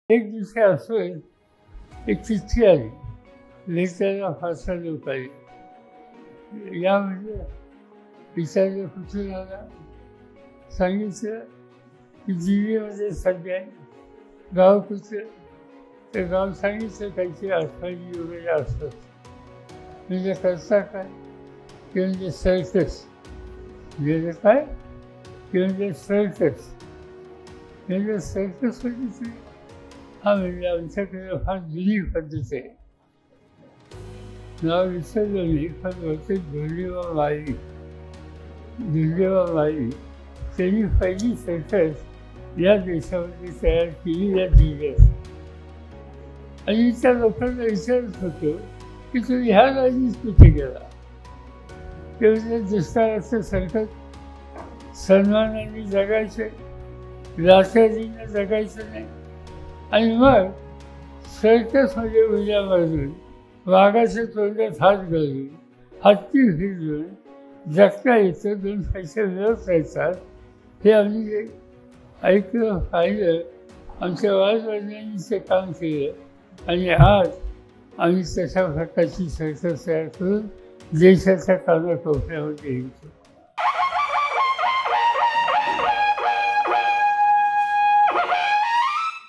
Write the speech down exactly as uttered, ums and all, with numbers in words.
एक दिवशी असं एक चिठ्ठी आली, लेखकाला फारसा लोक आली. यामध्ये विचारलं कुठून आला, सांगितलं की दिल्लीमध्ये सध्या गाव कुठलं, तर गाव सांगितलं काहीतरी अठराजी वगैरे असतात. म्हणजे करता काय की म्हणजे सर्कस, म्हणजे काय की म्हणजे सर्कस, म्हणजे सर्कस म्हणजे हा म्हणजे आमच्याकडे फार जुनी पद्धत आहे. नाव विसरलं मी, पण होते दुर्देवा माई दुर्देवा माई त्यांनी पहिली सर्कस या देशामध्ये तयार केली या जिल्ह्यात. आणि त्या लोकांना विचारत होतो की तुम्ही ह्या राजीच कुठे गेला, ते म्हणजे दुष्काळाचं सर्कस सन्मानाने जगायचे, लाचारीनं जगायचं नाही. आणि मग सर्कसमध्ये उड्या मारून, वाघाच्या तोंडात हात घालून, हत्ती फिरवून जगता येतं, दोन पैसे मिळत राहतात. हे आम्ही ऐकलं, पाहिलं, आमच्या वादवडिलांनी ते काम केलं. आणि आज आम्ही तशा प्रकारची सर्कस तयार करून देशाच्या कानाकोपऱ्यामध्ये येतो.